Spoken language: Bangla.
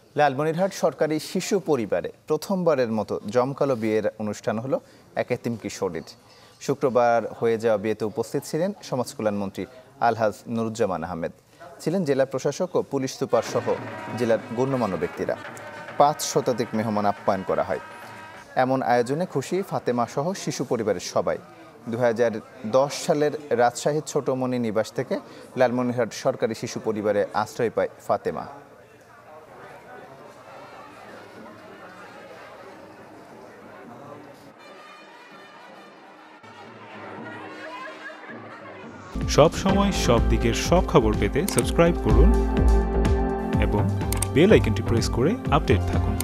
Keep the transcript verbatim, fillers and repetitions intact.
লালমনিরহাট সরকারি শিশু পরিবারে প্রথমবারের মতো জমকালো বিয়ের অনুষ্ঠান হলো এক এতিম কিশোরীর। শুক্রবার হয়ে যাওয়া বিয়েতে উপস্থিত ছিলেন সমাজ কল্যাণমন্ত্রী আলহাজ নুরুজ্জামান আহমেদ, ছিলেন জেলা প্রশাসক ও পুলিশ সুপার সহ জেলার গণ্যমান্য ব্যক্তিরা। পাঁচ শতাধিক মেহমান আপ্যায়ন করা হয়। এমন আয়োজনে খুশি ফাতেমা সহ শিশু পরিবারের সবাই। দু হাজার দশ সালের রাজশাহীর ছোটমণি নিবাস থেকে লালমনিরহাট সরকারি শিশু পরিবারে আশ্রয় পায় ফাতেমা। সব সময় সব দিকের সব খবর পেতে সাবস্ক্রাইব করুন এবং বেল আইকনটি প্রেস করে আপডেট থাকুন।